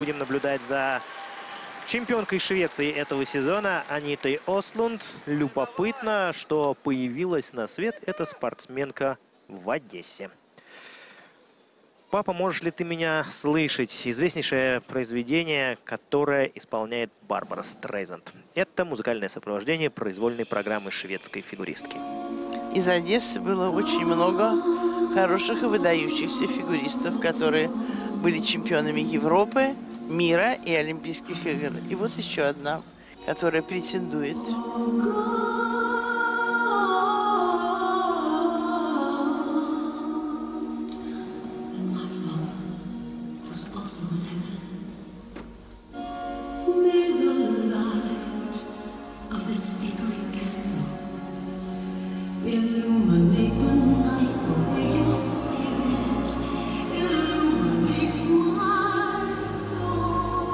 Будем наблюдать за чемпионкой Швеции этого сезона Анитой Остлунд. Любопытно, что появилась на свет эта спортсменка в Одессе. «Папа, можешь ли ты меня слышать?» Известнейшее произведение, которое исполняет Барбара Стрейзанд. Это музыкальное сопровождение произвольной программы шведской фигуристки. Из Одессы было очень много хороших и выдающихся фигуристов, которые были чемпионами Европы, мира и Олимпийских игр. И вот еще одна, которая претендует. Illuminate the night the way your spirit illuminates my soul.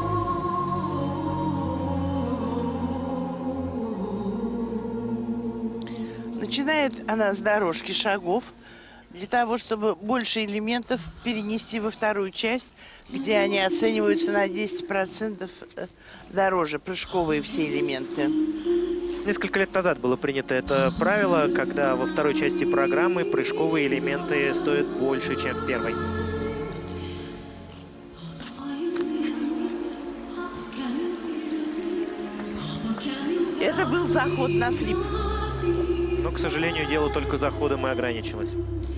Начинает она с дорожки шагов для того, чтобы больше элементов перенести во вторую часть, где они оцениваются на 10% дороже, прыжковые все элементы. Несколько лет назад было принято это правило, когда во второй части программы прыжковые элементы стоят больше, чем в первой. Это был заход на флип. Но, к сожалению, дело только заходом и ограничилось.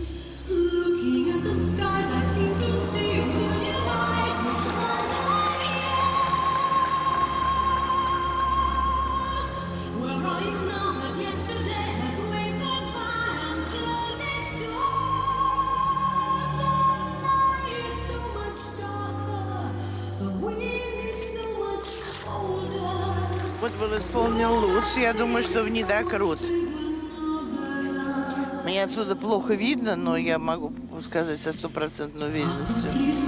Вот был исполнен лучше. Я думаю, что в недокрут. Мне отсюда плохо видно, но я могу сказать со стопроцентной уверенностью.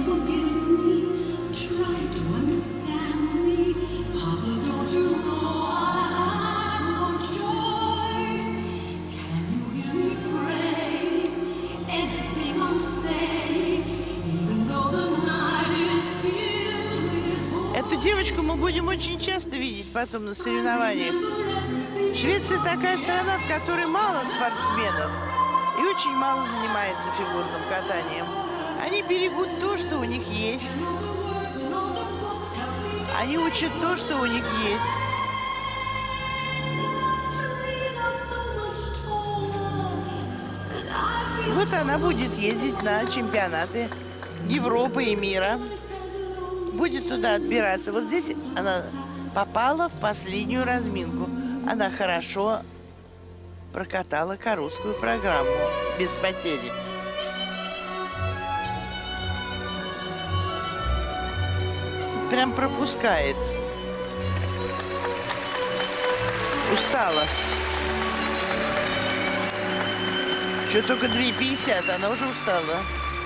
Эту девочку мы будем очень часто видеть потом на соревнованиях. Швеция такая страна, в которой мало спортсменов и очень мало занимается фигурным катанием. Они берегут то, что у них есть. Они учат то, что у них есть. Вот она будет ездить на чемпионаты Европы и мира. Будет туда отбираться. Вот здесь она попала в последнюю разминку. Она хорошо прокатала короткую программу, без потери. Прям пропускает. Устала. Что только 2:50, она уже устала.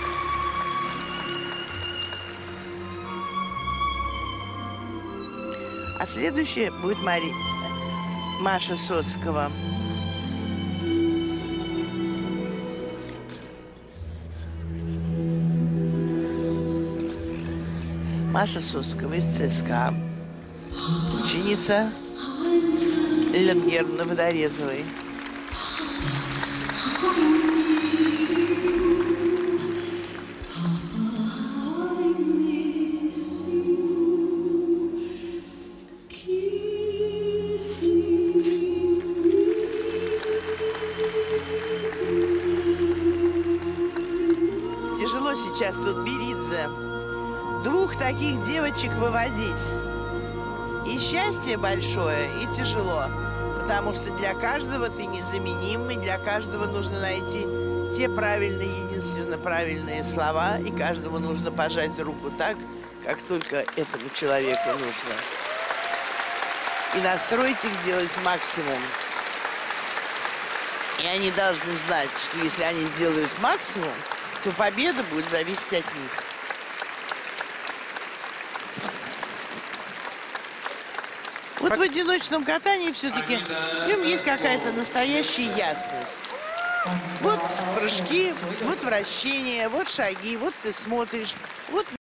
А следующая будет Маша Соцкова. Маша Соцкова из ЦСКА. Ученица Ленгерны Водорезовой. Тяжело сейчас тут Беридзе. Двух таких девочек выводить. И счастье большое, и тяжело. Потому что для каждого ты незаменим, и для каждого нужно найти те правильные, единственно правильные слова, и каждому нужно пожать руку так, как только этому человеку нужно. И настроить их делать максимум. И они должны знать, что если они сделают максимум, то победа будет зависеть от них. Вот в одиночном катании все-таки в нем есть какая-то настоящая ясность. Вот прыжки, вот вращения, вот шаги, вот ты смотришь, вот